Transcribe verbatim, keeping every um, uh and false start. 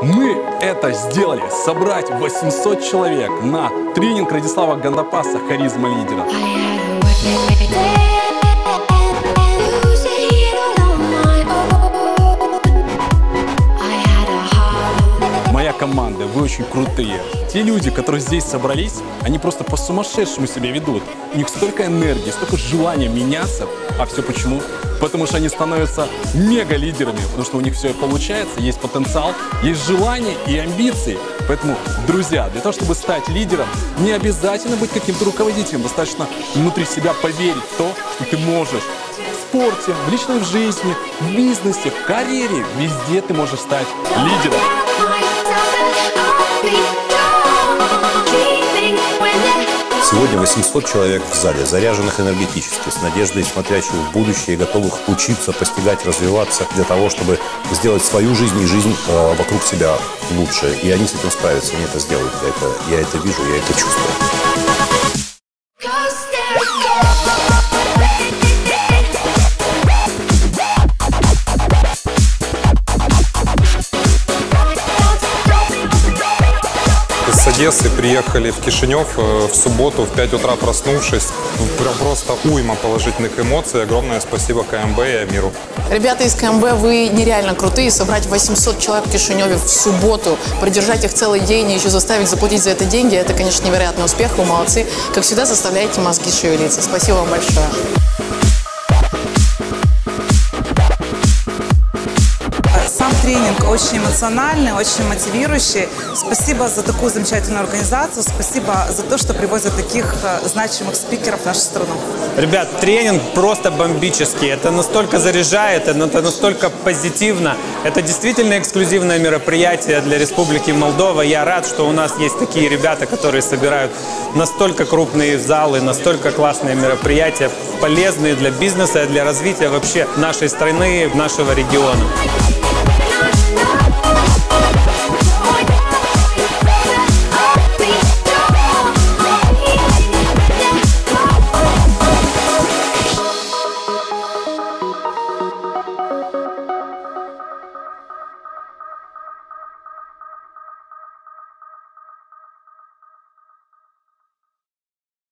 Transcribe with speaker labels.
Speaker 1: Мы это сделали. Собрать восемьсот человек на тренинг Радислава Гандапаса «Харизма лидера». Моя команда, вы очень крутые. Те люди, которые здесь собрались, они просто по-сумасшедшему себя ведут. У них столько энергии, столько желания меняться. А все почему? Потому что они становятся мега-лидерами, потому что у них все получается, есть потенциал, есть желание и амбиции. Поэтому, друзья, для того, чтобы стать лидером, не обязательно быть каким-то руководителем, достаточно внутри себя поверить в то, что ты можешь. В спорте, в личной жизни, в бизнесе, в карьере, везде ты можешь стать лидером.
Speaker 2: Сегодня восемьсот человек в зале, заряженных энергетически, с надеждой, смотрящих в будущее, готовых учиться, постигать, развиваться для того, чтобы сделать свою жизнь и жизнь э, вокруг себя лучше. И они с этим справятся, они это сделают. Я это, я это вижу, я это чувствую.
Speaker 3: С Одессы приехали в Кишинев в субботу в пять утра, проснувшись. Прям просто уйма положительных эмоций. Огромное спасибо КМБ и Амиру.
Speaker 4: Ребята из КМБ, вы нереально крутые. Собрать восемьсот человек в Кишиневе в субботу, продержать их целый день и еще заставить заплатить за это деньги, это, конечно, невероятный успех. Вы молодцы. Как всегда, заставляете мозги шевелиться. Спасибо вам большое.
Speaker 5: Сам тренинг очень эмоциональный, очень мотивирующий. Спасибо за такую замечательную организацию. Спасибо за то, что привозят таких значимых спикеров в нашу страну.
Speaker 6: Ребят, тренинг просто бомбический. Это настолько заряжает, это настолько позитивно. Это действительно эксклюзивное мероприятие для Республики Молдова. Я рад, что у нас есть такие ребята, которые собирают настолько крупные залы, настолько классные мероприятия, полезные для бизнеса и для развития вообще нашей страны, нашего региона.